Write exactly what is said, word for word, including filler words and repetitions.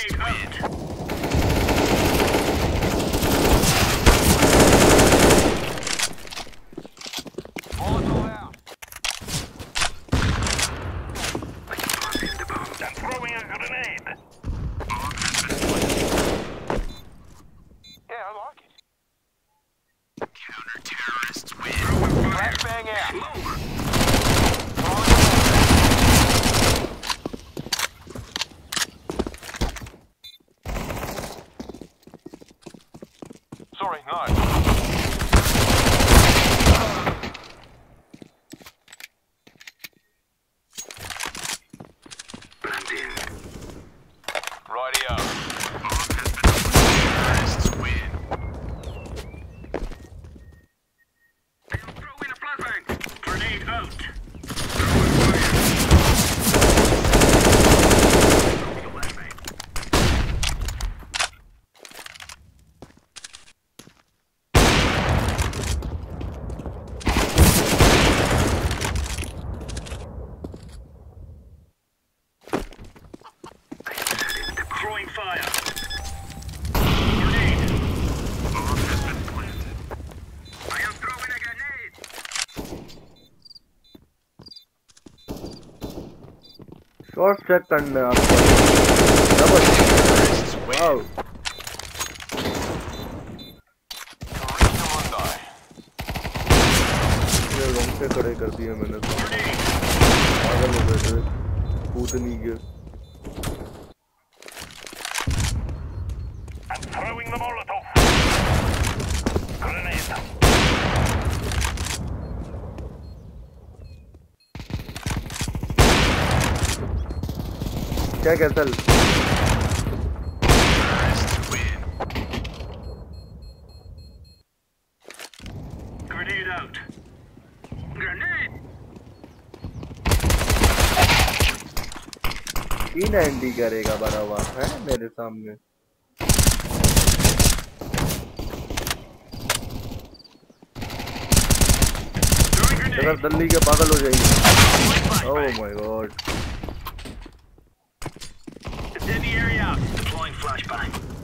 Grenade out. Molotov out. I'm throwing a grenade. Yeah, I like it. Counter-terrorists win. Flashbang out. Smoke. Sorry, no. Rightio. Terrorists win. I'm throwing a flashbang. Grenade out. Throwing fire. Grenade. Bomb has been planted. I am throwing a grenade. Short check करना है आपको double Terrorists win. Wow ये wrong पे खड़े कर दिए मैंने तो पागल हो गए थे कूद नहीं गए I'm throwing the Molotov. Grenade. क्या कैसल Terrorists win. Grenade out. Grenade. तीन एंडी करेगा बड़ा हुआ है मेरे सामने अगर दिल्ली के पागल हो जाएंगे oh my god Incendiary out. Deploying flashbang.